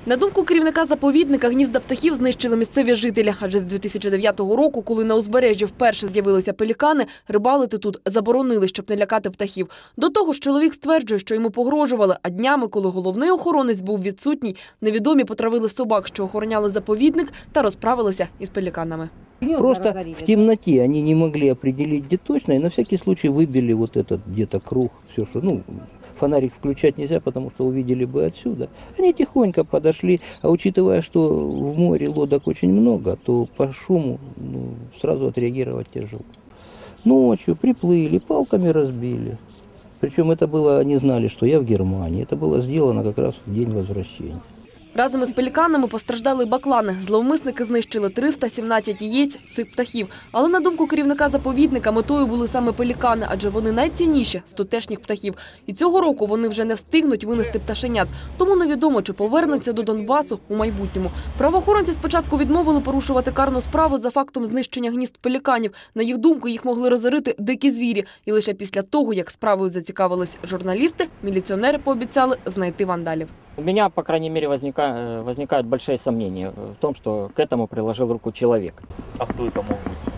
На думку керівника заповідника, гнізда птахів знищили місцеві жителі. Адже з 2009 року, коли на узбережжі вперше з'явилися пелікани, рибалити тут заборонили, щоб не лякати птахів. До того ж, чоловік стверджує, що йому погрожували, а днями, коли головний охоронець був відсутній, невідомі потравили собак, що охороняли заповідник, та розправилися із пеліканами. Просто в темноте они не могли определить, где точно, и на всякий случай выбили вот этот где-то круг, все, что, фонарик включать нельзя, потому что увидели бы отсюда. Они тихонько подошли, а учитывая, что в море лодок очень много, то по шуму сразу отреагировать тяжело. Ночью приплыли, палками разбили. Причем это было, они знали, что я в Германии, это было сделано как раз в день возвращения. Разом із пеліканами постраждали й баклани. Зловмисники знищили 317 яєць цих птахів. Але, на думку керівника заповідника, метою були саме пелікани, адже вони найцінніші з тутешніх птахів. І цього року вони вже не встигнуть винести пташенят. Тому невідомо, чи повернуться до Донбасу у майбутньому. Правоохоронці спочатку відмовили порушувати карну справу за фактом знищення гнізд пеліканів. На їх думку, їх могли розорити дикі звірі. І лише після того, як справою зацікавились журналісти, міліціонери пообіцяли знайти вандалів. У меня, по крайней мере, возникают большие сомнения в том, что к этому приложил руку человек. А кто это мог быть?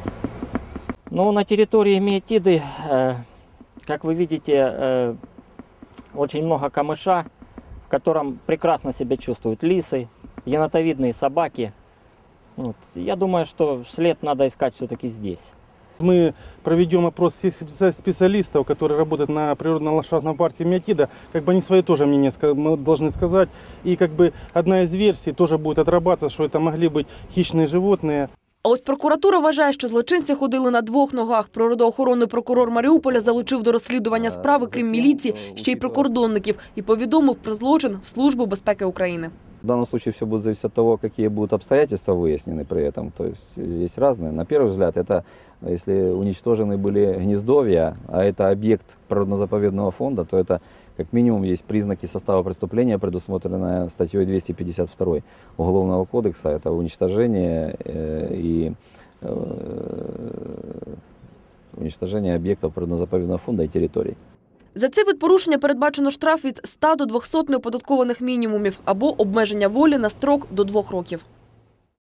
Ну, на территории Меотиды, как вы видите, очень много камыша, в котором прекрасно себя чувствуют лисы, енотовидные собаки. Вот. Я думаю, что след надо искать все-таки здесь. Мы проведем опрос всех специалистов, которые работают на природно-ландшафтном парке Меотида. Как бы они свое тоже мнение мы должны сказать. И как бы одна из версий тоже будет отрабатываться, что это могли быть хищные животные. А ось прокуратура вважає, що злочинці ходили на двох ногах. Природоохоронний прокурор Маріуполя залучив до розслідування справи, крім міліції, ще й прикордонників і повідомив про злочин в Службу безпеки України. В данном случае все будет зависеть от того, какие будут обстоятельства выяснены при этом. То есть есть разные. На первый взгляд, это если уничтожены были гнездовья, а это объект природно-заповедного фонда, то это как минимум есть признаки состава преступления, предусмотренное статьей 252 Уголовного кодекса. Это уничтожение и уничтожение объектов природно-заповедного фонда и территорий. За цей вид порушення передбачено штраф від 100 до 200 неоподаткованих мінімумів або обмеження волі на строк до 2 років.